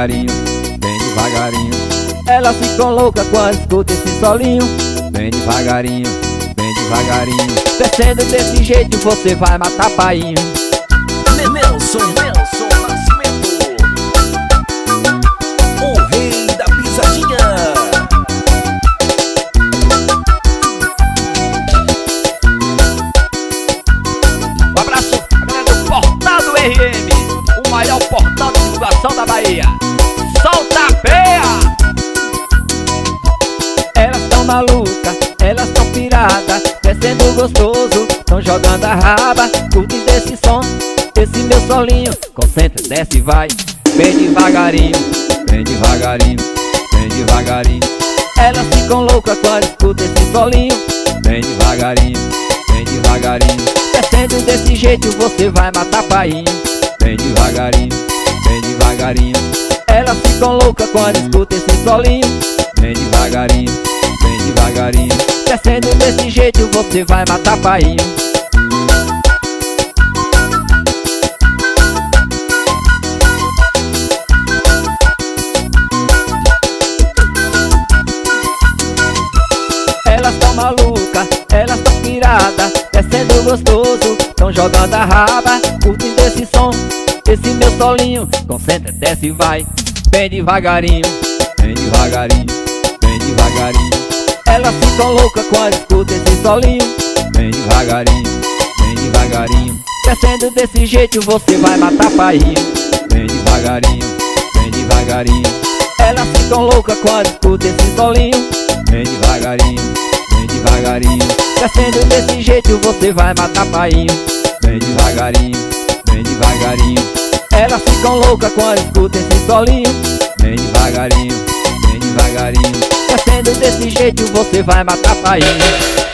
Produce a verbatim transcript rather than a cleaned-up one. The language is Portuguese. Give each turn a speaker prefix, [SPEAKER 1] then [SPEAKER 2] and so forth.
[SPEAKER 1] devagarinho, bem devagarinho. Elas ficam loucas quando escutam esse solinho, bem devagarinho, bem devagarinho. Descendo desse jeito você vai matar painho.
[SPEAKER 2] Nelson, Nelson Nascimento, o rei da pisadinha.
[SPEAKER 1] Um abraço a galera do Portado R M, o maior portal de divulgação da Bahia. Solta a peia! Elas tão malucas, elas tão piradas, descendo gostoso, tão jogando a raba. Curte desse som, esse meu solinho, concentra, desce e vai, bem devagarinho, bem devagarinho, bem devagarinho. Elas ficam loucas quando escutam esse solinho, bem devagarinho, bem devagarinho. Descendo desse jeito você vai matar painho, bem devagarinho, bem devagarinho. Elas ficam loucas quando escutam esse solinho, bem devagarinho, bem devagarinho. Descendo desse jeito você vai matar painho. Elas tão malucas, elas tão piradas, descendo gostoso, tão jogando a raba. Curtindo esse som, esse meu solinho, concentra, desce e vai, bem devagarinho, bem devagarinho, bem devagarinho. Elas ficam loucas quando escutam esse solinho, bem devagarinho, bem devagarinho. Descendo desse jeito você vai matar painho, bem devagarinho, bem devagarinho. Elas ficam loucas quando escutam esse solinho, bem devagarinho, bem devagarinho. Descendo desse jeito você vai matar painho, bem devagarinho, bem devagarinho. Elas ficam loucas quando escutam esse solinho, bem devagarinho, bem devagarinho. Descendo desse jeito você vai matar painho.